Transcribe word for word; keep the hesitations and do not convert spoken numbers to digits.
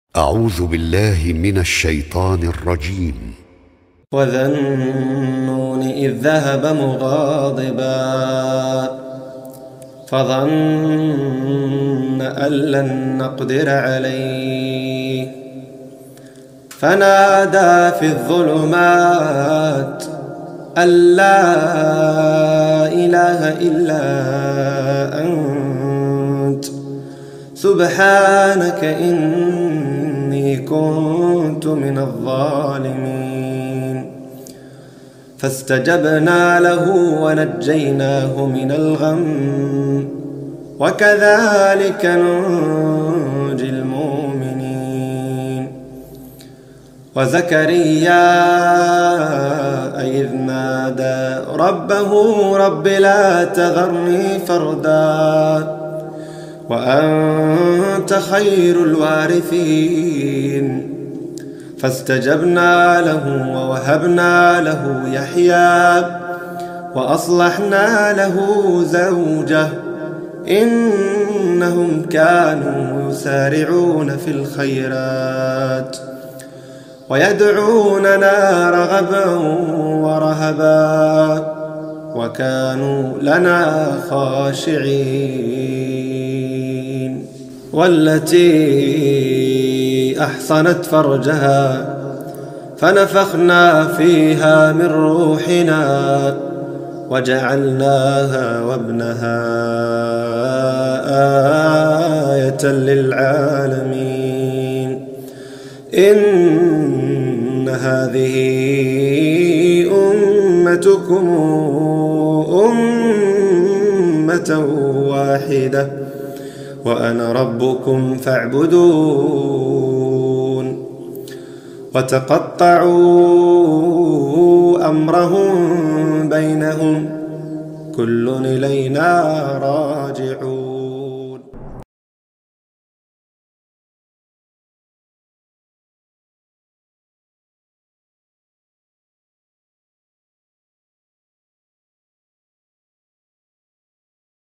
أعوذ بالله من الشيطان الرجيم. وذا النون إذ ذهب مغاضبا فظن أن لن نقدر عليه فنادى في الظلمات أن لا إله إلا أنت سبحانك إني كنت من الظالمين. فاستجبنا له ونجيناه من الغم وكذلك ننجي المؤمنين. وزكريا إذ نادى ربه رب لا تذرني فردا وأنت خير الوارثين. فاستجبنا له ووهبنا له يحيى وأصلحنا له زوجه إنهم كانوا يسارعون في الخيرات ويدعوننا رغبا ورهبا وكانوا لنا خاشعين. والتي أحصنت فرجها فنفخنا فيها من روحنا وجعلناها وابنها آية للعالمين. إن هذه أمتكم أمة واحدة وأنا ربكم فاعبدون. وتقطعوا أمرهم بينهم كل إلينا راجعون.